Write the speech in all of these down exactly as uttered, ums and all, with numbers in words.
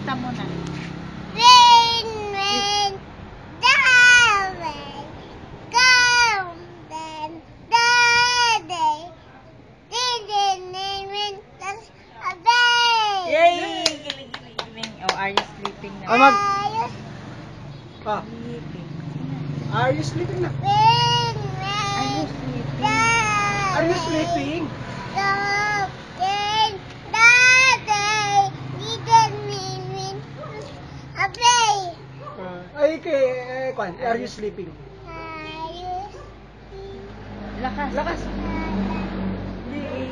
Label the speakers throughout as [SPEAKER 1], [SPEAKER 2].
[SPEAKER 1] Kanta mo na.
[SPEAKER 2] Rain, rain, down, come, then, daddy, didn't even touch a bed.
[SPEAKER 1] Yay! Giling, giling, giling. Oh, are you sleeping now?
[SPEAKER 3] Ah, mag-
[SPEAKER 2] Are you
[SPEAKER 3] Ah,
[SPEAKER 1] Sleeping.
[SPEAKER 3] are you sleeping na?
[SPEAKER 2] rain,
[SPEAKER 1] Are you
[SPEAKER 2] rain,
[SPEAKER 1] sleeping?
[SPEAKER 2] down,
[SPEAKER 3] Are you sleeping?
[SPEAKER 2] come, then, daddy, didn't even touch a bed.
[SPEAKER 3] Ah, ay, kay, eh, Kwan, are you sleeping?
[SPEAKER 2] Are you sleeping?
[SPEAKER 1] Lakas.
[SPEAKER 3] Lakas.
[SPEAKER 1] Sleeping.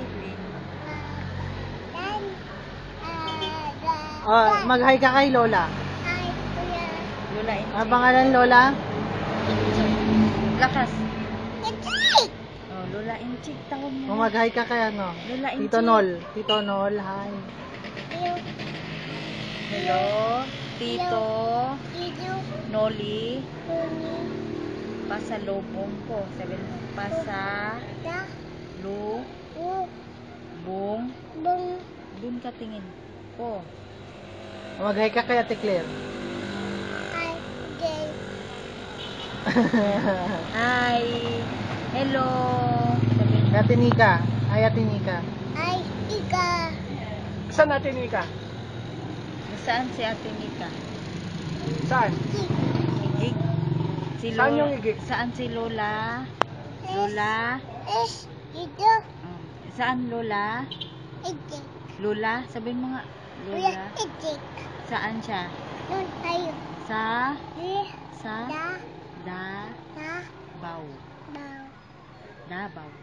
[SPEAKER 2] Then, uh,
[SPEAKER 3] Ah, mag-hi ka kay Lola.
[SPEAKER 2] Hi, Kuya.
[SPEAKER 1] Lola Inchik.
[SPEAKER 3] Ah, pangalan Lola?
[SPEAKER 1] Lakas.
[SPEAKER 2] Inchik!
[SPEAKER 1] Oh, Lola Inchik. Tawag mo.
[SPEAKER 3] O mag-hi ka kay ano?
[SPEAKER 1] Lola Inchik.
[SPEAKER 3] Tito Nol. Tito Nol, hi.
[SPEAKER 2] You,
[SPEAKER 1] Hello. Tito.
[SPEAKER 2] you,
[SPEAKER 1] Noli.
[SPEAKER 2] Kuni,
[SPEAKER 1] Pasalubong ko. Sabi mo. Pasa.
[SPEAKER 2] Da,
[SPEAKER 1] Lu.
[SPEAKER 2] U,
[SPEAKER 1] Bong.
[SPEAKER 2] Bung,
[SPEAKER 1] Dun ka tingin. Po.
[SPEAKER 3] Mag-hi ka kay Ate Claire.
[SPEAKER 2] Hi, Jay.
[SPEAKER 1] Hi. Hello. Sabi mo.
[SPEAKER 3] Kay Ate Nika. Hi, Ate Nika.
[SPEAKER 2] Hi, Ika.
[SPEAKER 3] Saan Ate Nika?
[SPEAKER 1] Saan si Ate Nika?
[SPEAKER 3] Saan?
[SPEAKER 2] Jik,
[SPEAKER 1] Igig. Si
[SPEAKER 3] Saan
[SPEAKER 1] Lola.
[SPEAKER 3] yung igig?
[SPEAKER 1] Saan si Lola? Lola.
[SPEAKER 2] is, ito,
[SPEAKER 1] Oh. Saan Lola?
[SPEAKER 2] Ijik.
[SPEAKER 1] Lola? Sabihin mo nga.
[SPEAKER 2] Kuya,
[SPEAKER 1] Lola.
[SPEAKER 2] Ijik.
[SPEAKER 1] Saan siya?
[SPEAKER 2] Nun tayo.
[SPEAKER 1] Sa?
[SPEAKER 2] Di,
[SPEAKER 1] Sa?
[SPEAKER 2] da,
[SPEAKER 1] Da.
[SPEAKER 2] da,
[SPEAKER 1] Baw.
[SPEAKER 2] daw.
[SPEAKER 1] Dabaw.